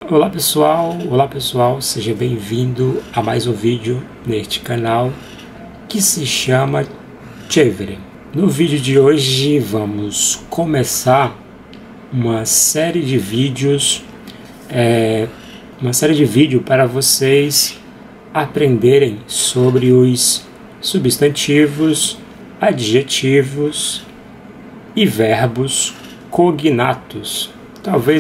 Olá pessoal, seja bem-vindo a mais um vídeo neste canal que se chama Chévere. No vídeo de hoje vamos começar uma série de vídeos, para vocês aprenderem sobre os substantivos, adjetivos e verbos cognatos. Talvez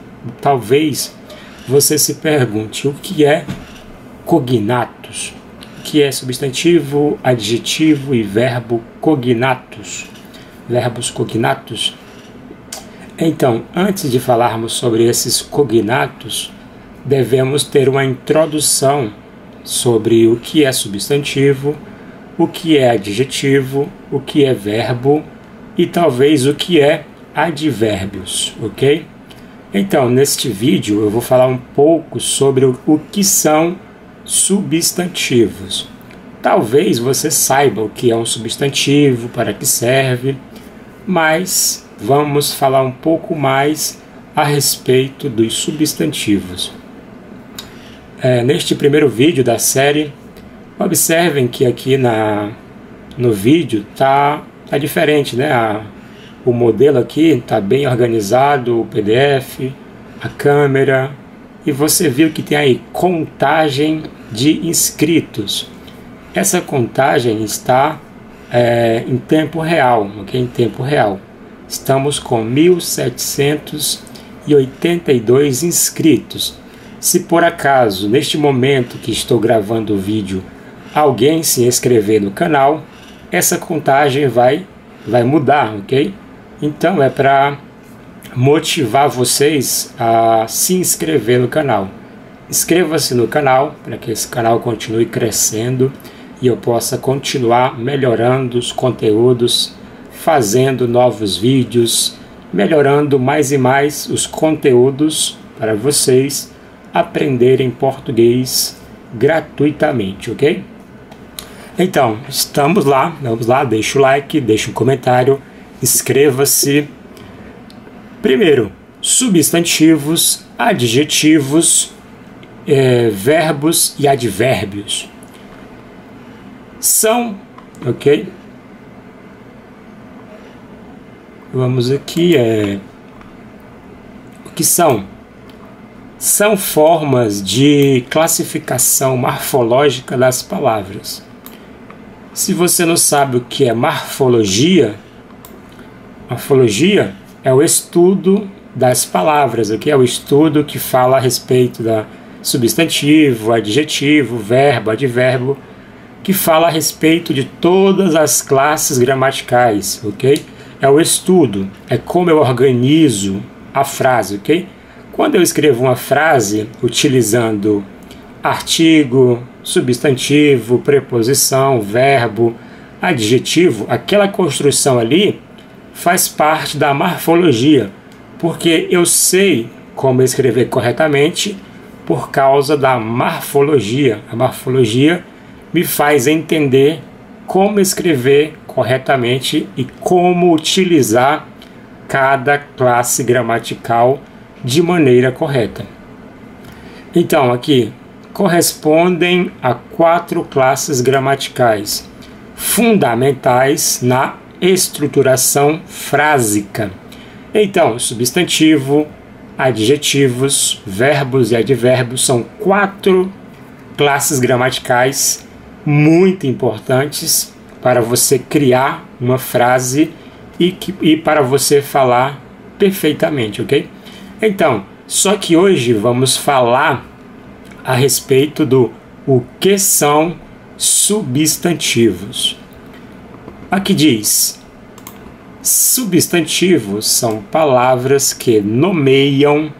você se pergunte o que é cognatos, o que é substantivo, adjetivo e verbo cognatos, verbos cognatos. Então, antes de falarmos sobre esses cognatos, devemos ter uma introdução sobre o que é substantivo, o que é adjetivo, o que é verbo e talvez o que é advérbios, ok? Então, neste vídeo eu vou falar um pouco sobre o que são substantivos. Talvez você saiba o que é um substantivo, para que serve, mas vamos falar um pouco mais a respeito dos substantivos. Neste primeiro vídeo da série, observem que aqui no vídeo tá diferente, né? O modelo aqui está bem organizado, o PDF, a câmera, e você viu que tem aí contagem de inscritos. Essa contagem está em tempo real, ok? Em tempo real. Estamos com 1.782 inscritos. Se por acaso, neste momento que estou gravando o vídeo, alguém se inscrever no canal, essa contagem vai mudar, ok? Então é para motivar vocês a se inscrever no canal. Inscreva-se no canal para que esse canal continue crescendo e eu possa continuar melhorando os conteúdos, fazendo novos vídeos, melhorando mais e mais os conteúdos para vocês aprenderem português gratuitamente, ok? Então, estamos lá, vamos lá, deixa o like, deixa um comentário, inscreva-se. Primeiro, substantivos, adjetivos, verbos e advérbios. São, ok? Vamos aqui, o que são? São formas de classificação morfológica das palavras. Se você não sabe o que é morfologia, morfologia é o estudo das palavras, okay? É o estudo que fala a respeito da substantivo, adjetivo, verbo, advérbio, que fala a respeito de todas as classes gramaticais, ok? É o estudo, é como eu organizo a frase, ok? Quando eu escrevo uma frase utilizando artigo, substantivo, preposição, verbo, adjetivo, aquela construção ali faz parte da morfologia, porque eu sei como escrever corretamente por causa da morfologia. A morfologia me faz entender como escrever corretamente e como utilizar cada classe gramatical de maneira correta. Então, aqui correspondem a 4 classes gramaticais fundamentais na estruturação frásica. Então, substantivo, adjetivos, verbos e advérbios são 4 classes gramaticais muito importantes para você criar uma frase e para você falar perfeitamente, ok? Então, só que hoje vamos falar a respeito do o que são substantivos. Aqui diz: substantivos são palavras que nomeiam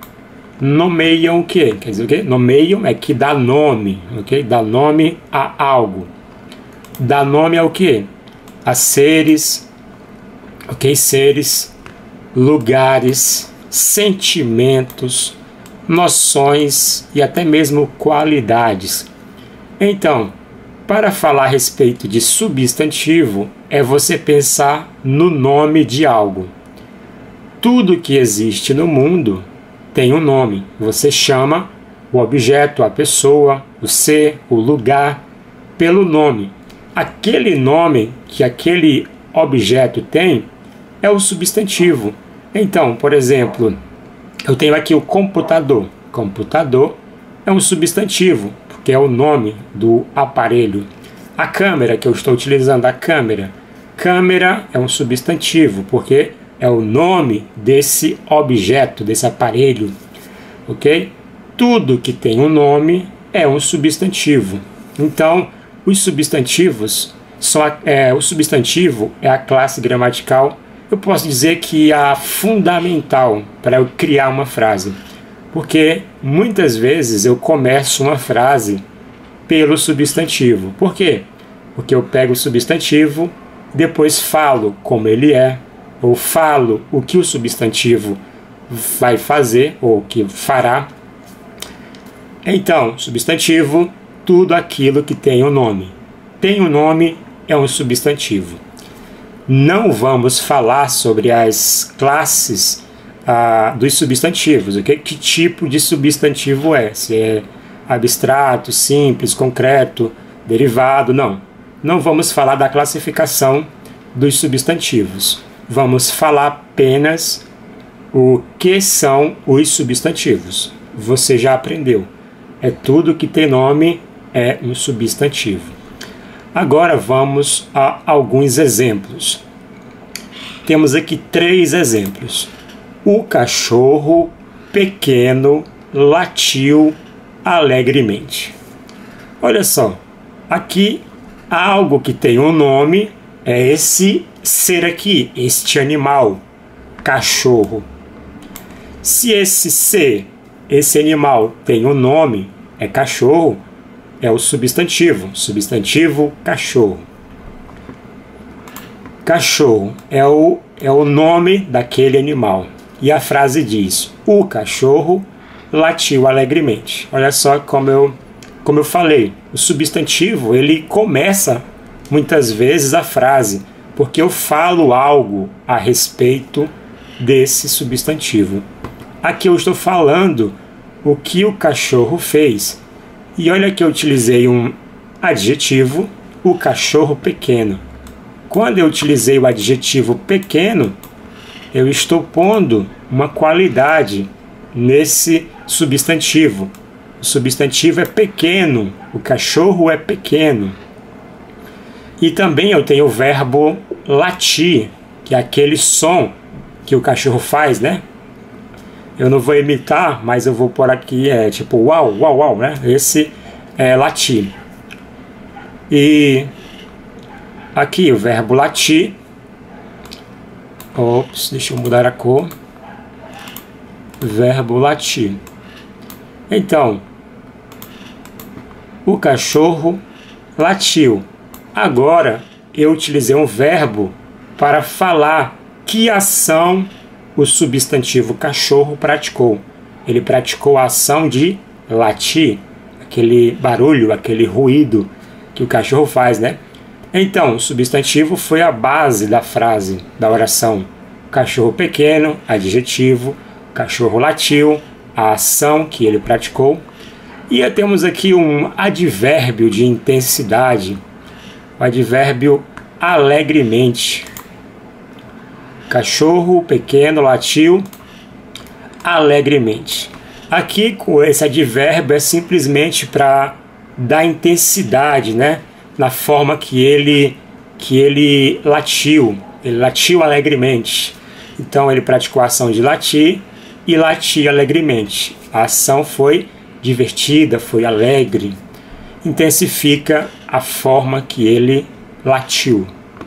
o quê? Quer dizer o quê? Nomeiam é que dá nome, ok? Dá nome a algo. Dá nome ao quê? A seres, ok? Seres, lugares, sentimentos, noções e até mesmo qualidades. Então, para falar a respeito de substantivo, é você pensar no nome de algo. Tudo que existe no mundo tem um nome. Você chama o objeto, a pessoa, o ser, o lugar, pelo nome. Aquele nome que aquele objeto tem é o substantivo. Então, por exemplo, eu tenho aqui o computador. Computador é um substantivo, porque é o nome do aparelho. A câmera que eu estou utilizando, a câmera. Câmera é um substantivo, porque é o nome desse objeto, desse aparelho. Ok? Tudo que tem um nome é um substantivo. Então, os substantivos são o substantivo é a classe gramatical, eu posso dizer que a fundamental para eu criar uma frase. Porque muitas vezes eu começo uma frase pelo substantivo. Por quê? Porque eu pego o substantivo, depois falo como ele é, ou falo o que o substantivo vai fazer, ou o que fará. Então, substantivo, tudo aquilo que tem um nome. Tem um nome, é um substantivo. Não vamos falar sobre as classes dos substantivos, okay? Que tipo de substantivo é? Se é abstrato, simples, concreto, derivado, não. Não vamos falar da classificação dos substantivos. Vamos falar apenas o que são os substantivos. Você já aprendeu. É tudo que tem nome é um substantivo. Agora vamos a alguns exemplos. Temos aqui 3 exemplos. O cachorro pequeno latiu alegremente. Olha só, aqui algo que tem um nome é esse ser aqui, este animal, cachorro. Se esse ser, esse animal tem um nome, é cachorro, é o substantivo, substantivo cachorro. Cachorro é o nome daquele animal. E a frase diz: o cachorro latiu alegremente. Olha só como eu falei, o substantivo ele começa muitas vezes a frase, porque eu falo algo a respeito desse substantivo. Aqui eu estou falando o que o cachorro fez. E olha que eu utilizei um adjetivo, o cachorro pequeno. Quando eu utilizei o adjetivo pequeno, eu estou pondo uma qualidade nesse substantivo. O substantivo é pequeno, o cachorro é pequeno. E também eu tenho o verbo latir, que é aquele som que o cachorro faz, né? Eu não vou imitar, mas eu vou pôr aqui, tipo uau, uau, uau, né? Esse é latir. E aqui o verbo latir. Ops, deixa eu mudar a cor. Verbo latir. Então, o cachorro latiu. Agora eu utilizei um verbo para falar que ação o substantivo cachorro praticou. Ele praticou a ação de latir, aquele barulho, aquele ruído que o cachorro faz, né? Então, o substantivo foi a base da frase, da oração. Cachorro pequeno, adjetivo, cachorro latiu, a ação que ele praticou. E temos aqui um advérbio de intensidade, o advérbio alegremente. Cachorro pequeno latiu alegremente. Aqui, com esse advérbio, é simplesmente para dar intensidade, né? Na forma que ele latiu. Ele latiu alegremente. Então, ele praticou a ação de latir e latir alegremente. A ação foi divertida, foi alegre. Intensifica a forma que ele latiu.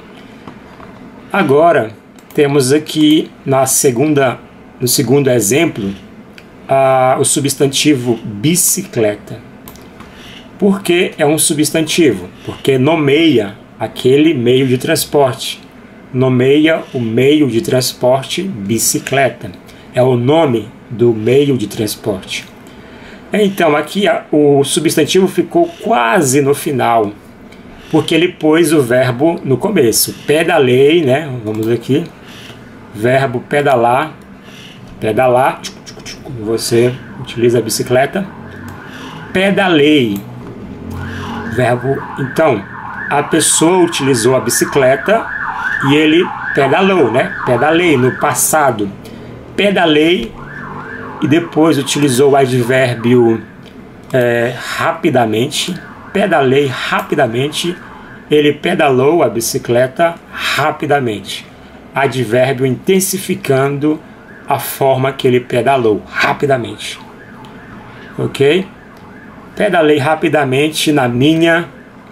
Agora, temos aqui no segundo exemplo o substantivo bicicleta. Por que é um substantivo? Porque nomeia aquele meio de transporte. Nomeia o meio de transporte bicicleta. É o nome do meio de transporte. Então aqui o substantivo ficou quase no final, porque ele pôs o verbo no começo. Pedalei, né? Vamos aqui. Verbo pedalar. Pedalar. quando você utiliza a bicicleta. Pedalei, verbo, então, a pessoa utilizou a bicicleta e ele pedalou, né? Pedalei no passado. Pedalei e depois utilizou o advérbio rapidamente. Pedalei rapidamente. Ele pedalou a bicicleta rapidamente. Advérbio intensificando a forma que ele pedalou rapidamente. Ok? Pedalei rapidamente na minha.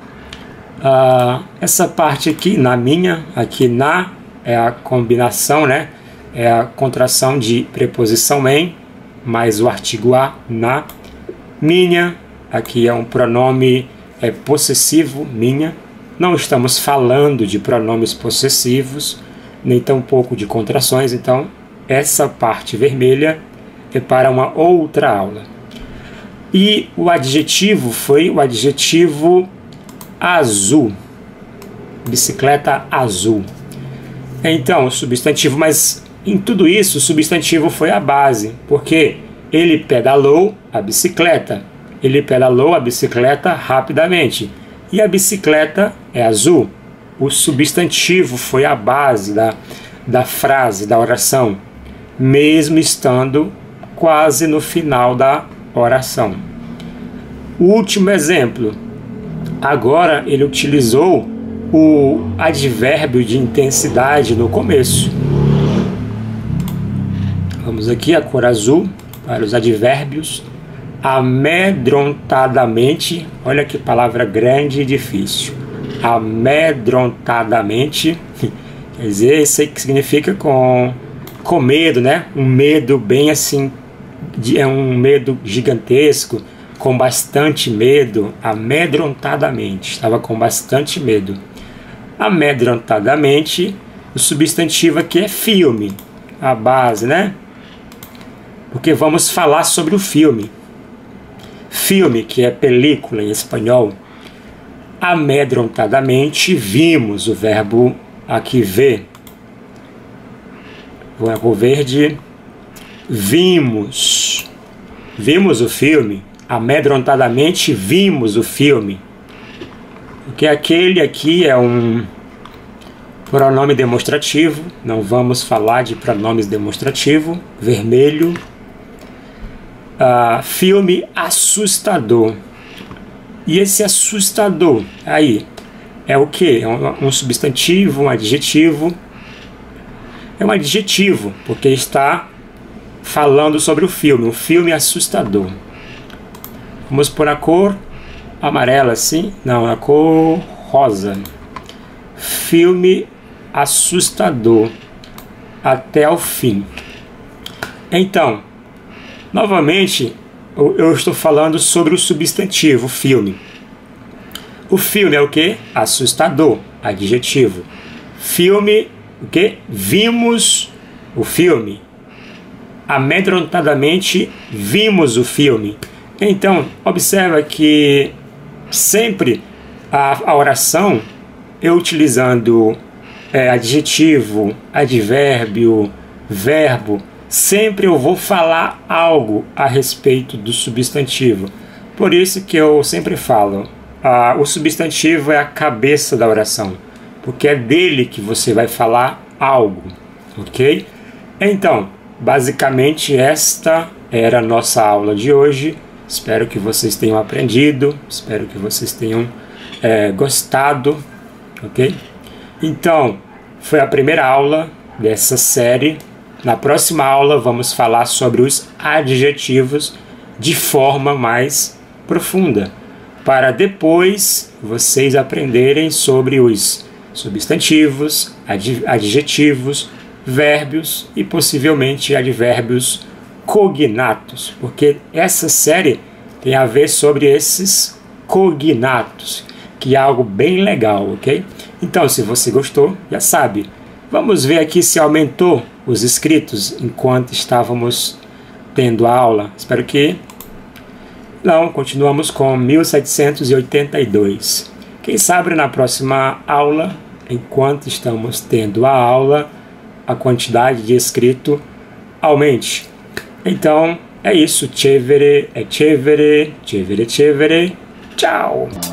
Essa parte aqui, na minha, aqui na, é a combinação, né? É a contração de preposição em, mais o artigo a, na. Minha, aqui é um pronome possessivo, minha. Não estamos falando de pronomes possessivos, nem tampouco de contrações, então essa parte vermelha é para uma outra aula. E o adjetivo foi o adjetivo azul, bicicleta azul. Então, o substantivo, mas em tudo isso o substantivo foi a base, porque ele pedalou a bicicleta, rapidamente. E a bicicleta é azul. O substantivo foi a base da frase, da oração, mesmo estando quase no final da oração. O último exemplo. Agora ele utilizou o advérbio de intensidade no começo. Vamos aqui, a cor azul, para os advérbios. Amedrontadamente, olha que palavra grande e difícil. Amedrontadamente, quer dizer, isso aí que significa com medo, né? Um medo bem assim, é um medo gigantesco, com bastante medo. Amedrontadamente, estava com bastante medo. Amedrontadamente, o substantivo aqui é filme, a base, né? Porque vamos falar sobre o filme. Filme, que é película em espanhol. Amedrontadamente vimos, o verbo aqui ver. O verbo verde. Vimos. Vimos o filme. Amedrontadamente vimos o filme. Porque aquele aqui é um pronome demonstrativo. Não vamos falar de pronomes demonstrativos. Vermelho. Filme assustador. E esse assustador aí é o que? É um substantivo, um adjetivo. É um adjetivo, porque está falando sobre o filme. Um filme assustador. Vamos por a cor amarela, assim? Não, a cor rosa. Filme assustador. Até o fim. Então, novamente, eu estou falando sobre o substantivo, filme. O filme é o que? Assustador, adjetivo. Filme, o que? Vimos o filme. Amedrontadamente vimos o filme. Então, observa que sempre a oração, eu utilizando adjetivo, advérbio, verbo, sempre eu vou falar algo a respeito do substantivo. Por isso que eu sempre falo, o substantivo é a cabeça da oração, porque é dele que você vai falar algo, ok? Então, basicamente esta era a nossa aula de hoje. Espero que vocês tenham aprendido, espero que vocês tenham gostado, ok? Então, foi a primeira aula dessa série. Na próxima aula vamos falar sobre os adjetivos de forma mais profunda, para depois vocês aprenderem sobre os substantivos, adjetivos, verbos e possivelmente advérbios cognatos, porque essa série tem a ver sobre esses cognatos, que é algo bem legal, ok? Então, se você gostou, já sabe. Vamos ver aqui se aumentou os inscritos enquanto estávamos tendo a aula. Espero que não, continuamos com 1782. Quem sabe na próxima aula, enquanto estamos tendo a aula, a quantidade de inscritos aumente. Então, é isso. Chévere, é chévere, chévere, chévere. Tchau!